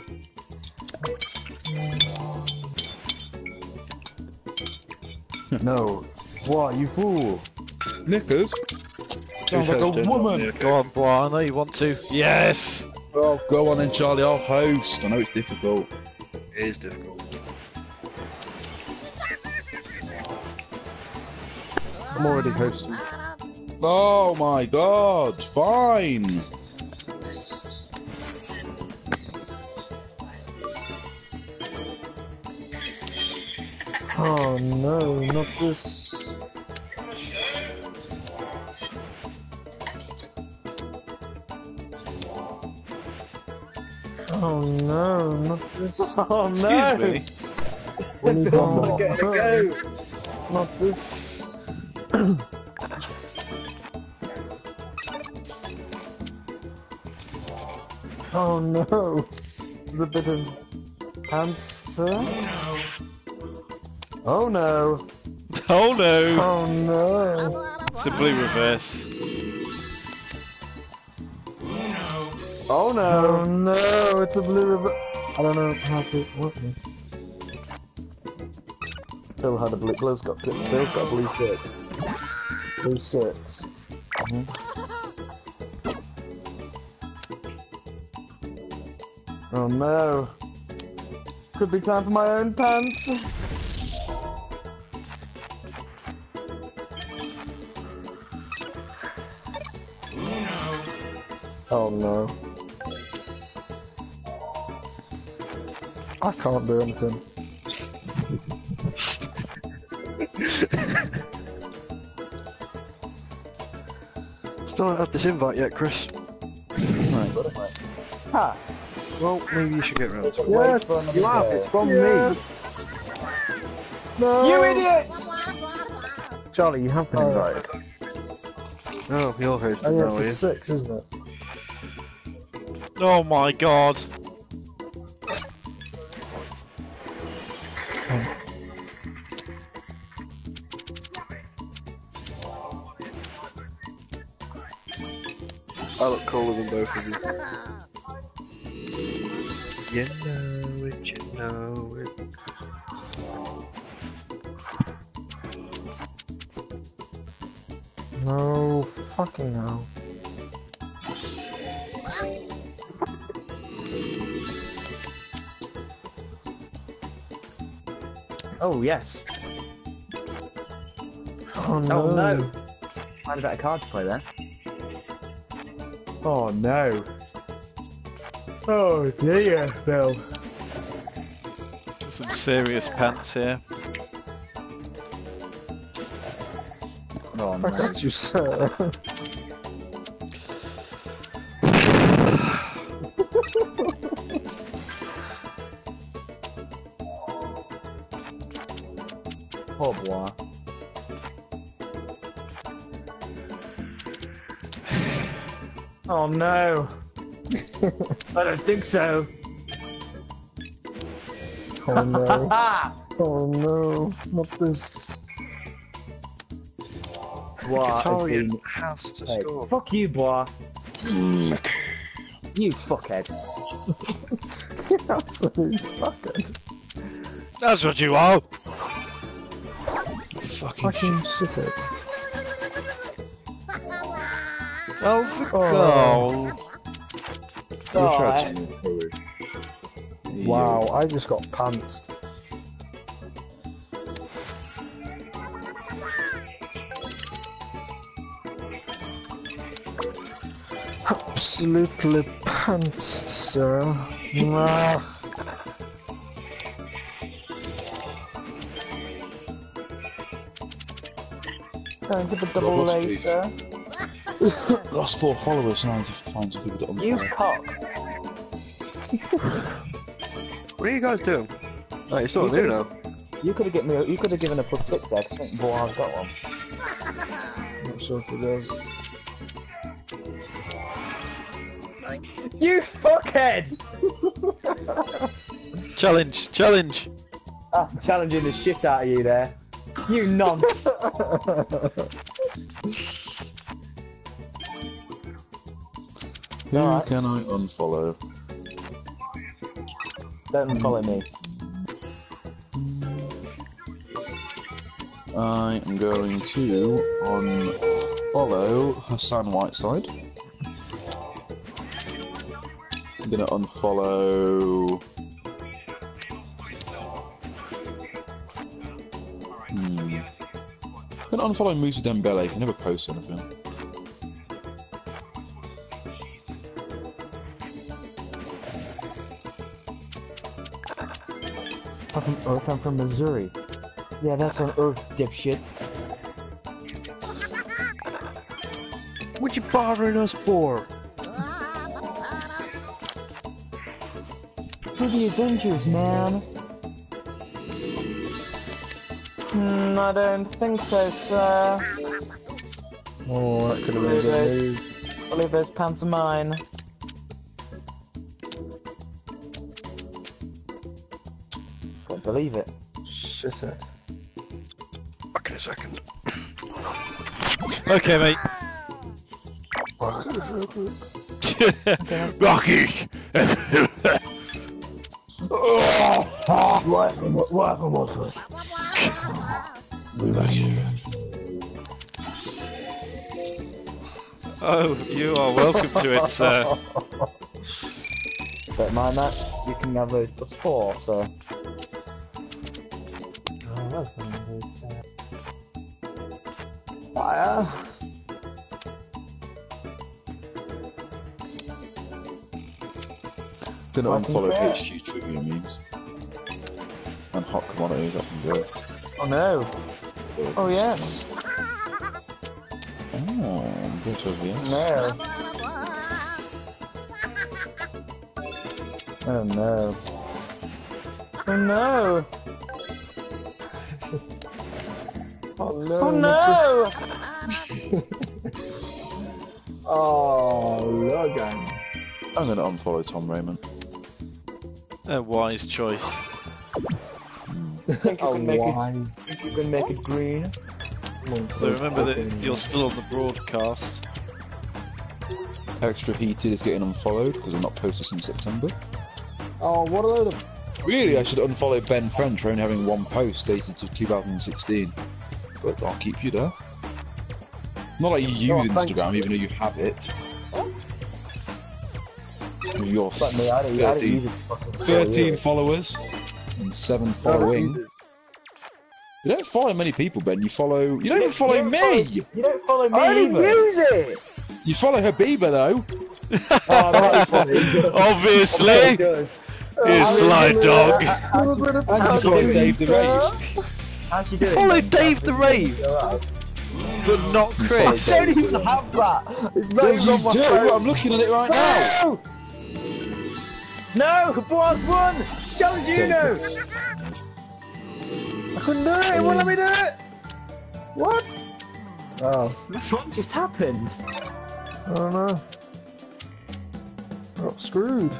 No. Why, you fool? Knickers? Sounds like hosting? a woman! Go on, boy, I know you want to. Yes! Oh, go on then, Charlie, I'll host. I know it's difficult. It is difficult. I'm already hosting. Oh my god, fine! Oh no, not this. Oh no, not this. Oh no! Excuse me. We need one more. Get it, go! Not this. Oh no! There's a bit of answer. Oh no! Oh no! Oh no! It's a blue reverse. Oh no! Oh no! It's a blue river. I don't know how to work this. Bill had a blue. Bill's got. Bill's got a blue six. Blue six. Oh no! Could be time for my own pants. Oh no. I can't do anything. Still don't have this invite yet, Chris. Right. Ha! Well, maybe you should get round to it. Yes! You have, it's from Yes! No! me. You idiot! Charlie, you have been Oh. invited. Oh, you're hosting Oh, yeah, now, it's are a you? six, isn't it? Oh my god. I look cooler than both of you. You know it, you know it. No, fucking hell. Oh, yes. Oh no. Oh, no. Find a better card to play then. Oh, no. Oh dear, Bill. Some serious pants here. Oh, Fuck no. at you, sir. Poor boy. Oh, no. I don't think so. Oh no. Oh no. Not this. Boy has Victoria been... has to Hey, score. fuck you, boy. You fuckhead. Absolute fucking. That's what you are. Fucking Fucking shit it. Oh, for Oh. God. We'll Oh, try eh. something forward. Wow, I just got pantsed. Absolutely pantsed, sir. Ah. Going for the double Double A, speed. sir. Lost four followers, now I need to find some people to unfollow. You cock. What are you guys doing? Oh, you're still new now. You could have given me. You could have given a plus six there. 'Cause I think Boar's got one. Not sure if it does. You fuckhead! Challenge, challenge. I'm challenging the shit out of you there. You nonce. Who Alright. can I unfollow? Don't follow me. I am going to unfollow Hassan Whiteside. I'm gonna unfollow. Hmm. I'm gonna unfollow Musa Dembele. He never posts anything. I'm from Earth. I'm from Missouri. Yeah, that's on Earth, dipshit. What you bothering us for? For the Avengers, man. Hmm, I don't think so, sir. Oh, that could have been a good move. I believe those pants are mine. Don't believe it. Shit it. Back in a second. Okay, mate. Rocky. What? What happened was it? Be back here. Oh, you are welcome to it, sir. Don't mind that. You can have those plus four, so. Fire. Gonna Working unfollow fair. H Q trivia memes. And hot commodities, I can go. Oh no. Oh yes. Oh, bit of yeah. No. Oh no. Oh no. Oh no! Oh no! Oh, Logan. I'm gonna unfollow Tom Raymond. A wise choice. Think you Oh, can make it. wise. Think you can make it green. But remember that you're still on the broadcast. Extra Heated is getting unfollowed because I'm not posted since September. Oh, what a load of. Really, I should unfollow Ben French for only having one post dated to two thousand sixteen. But I'll keep you there. Not like you use Oh, thanks. Instagram, even though you have it. With your But me, I didn't, I didn't use thirteen, it for fucking four thirteen years. followers and seven Oh, following. You don't follow many people, Ben. You follow. You don't even follow you don't me. follow- You don't follow me I didn't either. use it! You follow Habiba though. Oh, that's funny. Obviously! You sly dog! I'm gonna And you follow Dave the Rage. How's she doing? Follow Dave the Rave! But not I Chris! don't even have that! It's not Don't even you on my do? phone! I'm looking at it right now. No! Boaz won! Jones, you know! I couldn't do it! It wouldn't let me do it! What? Oh, What just happened? I don't know. I got screwed.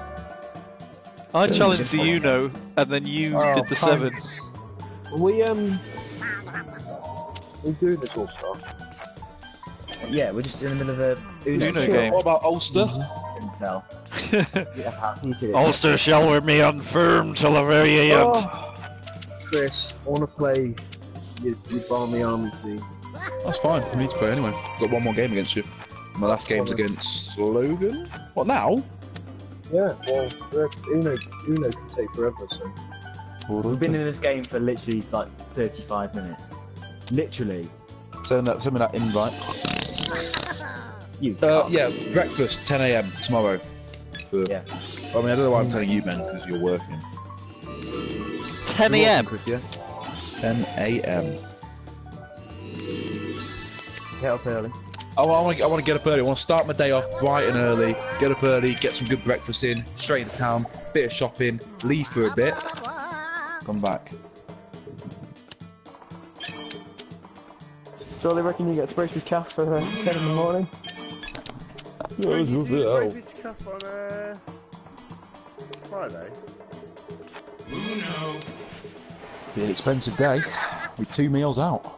I challenged the Uno, and then you Oh, did the seven. thanks. We, um... We do this all stuff. Yeah, we're just in the middle of a Uno, Uno Yeah, game. What about Ulster? Intel. Yeah, he did it. Ulster shall remain firm till the very end. Oh, Chris, I want to play your, your Barmy Army team. That's fine. We need to play anyway. Got one more game against you. My last game's against Logan. What now? Yeah, well, Uno, Uno can take forever, so... We've been in this game for literally like thirty-five minutes. Literally. Send that, send me that invite. You Uh, can't. yeah, breakfast, ten A M tomorrow. For, Yeah. I mean, I don't know why I'm telling you, Ben, because you're working. ten A M? ten A M Get up early. I want to I want to get up early. I want to start my day off bright and early. Get up early, get some good breakfast in, straight into town, bit of shopping, leave for a bit, come back. Surely reckon you get to breakfast calf for uh, ten in the morning? Cuff on uh, Friday. Be an expensive day with two meals out.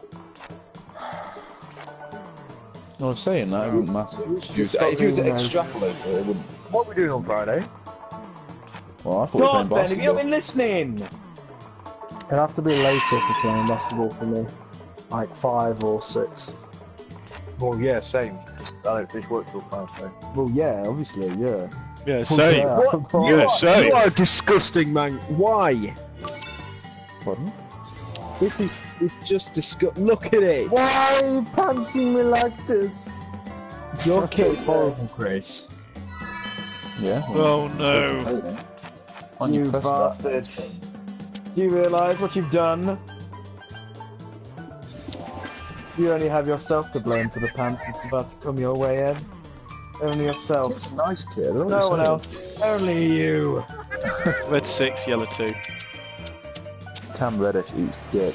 I was saying that, it wouldn't matter. If you were to, if you were to extrapolate it, it wouldn't. What are we doing on Friday? Well, I thought we were God, playing Ben, have you basketball. not been listening? It'll have to be later for playing basketball for me. Like five or six. Well, yeah, same. I don't finish work till five, so. Well, yeah, obviously, yeah. Yeah, same. Yeah. Yeah, same. You are disgusting, man. Why? Pardon? This is it's just disgusting. Look at it. Why are you pantsing me like this? Your kit's horrible, Chris. Yeah. well, Oh no. aren't You pressed that? bastard. Do you realise what you've done? You only have yourself to blame for the pants that's about to come your way, Ed. Only yourself. He's a nice kid. I don't No know one what else. Only you. Red six, yellow two. Cam Reddish eats dick.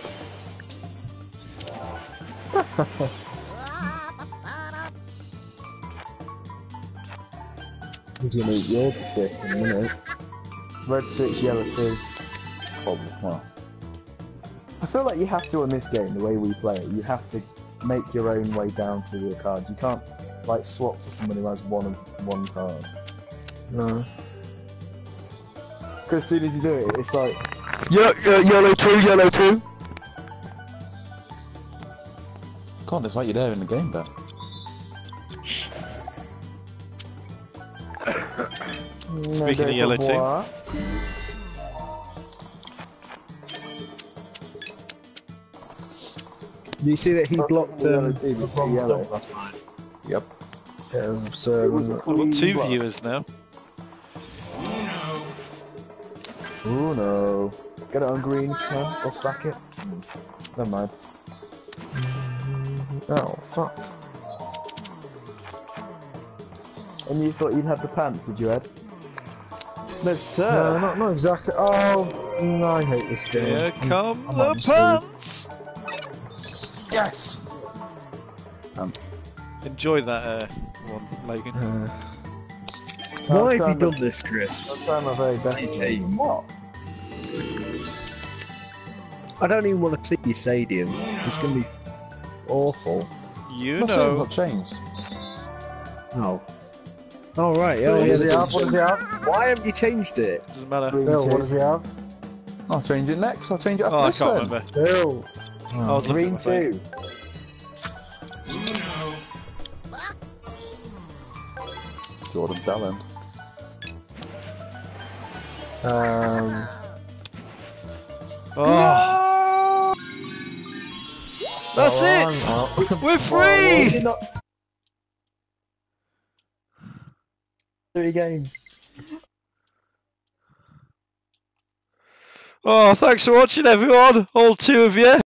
Who's gonna eat your dick in a minute? Red six, yellow two. Probably. Well, I feel like you have to on this game, the way we play it, you have to make your own way down to the cards. You can't like swap for someone who has one one card. No. Because as soon as you do it, it's like Yeah, yeah, yellow two, yellow two. God, it's like you're there in the game, Ben. Speaking of yellow two. Do you see that he blocked Yellow um, two, but the wrong yellow. stuff last night? Yep. Yeah, so, wasn't it? I've got two viewers now. Oh no. Get it on green, man. Or stack it. Never mind. Oh, fuck. And you thought you'd have the pants, did you, Ed? No, No, sir. not, not exactly. Oh, no, I hate this game. Here I'm- come I'm the on speed. pants! Yes! Pants. Enjoy that uh, one, Logan. Uh, Why I'll have you try done this, Chris? I'll try my very best. T T. What? I don't even want to see your stadium. It's going to be awful. You Nothing's know. not changed. Oh. Oh, right. Oh, what yeah, does he this have? is- What does he have? Why haven't you changed it? Doesn't matter. Green Bill, two. what does he have? I'll change it next. I'll change it after Oh, I this can't then. remember. Bill. I was looking Green at my phone. two. Jordan Belland. Um, Oh, that's oh, it! I'm out. We're free! Three games. Oh, thanks for watching, everyone. All two of you.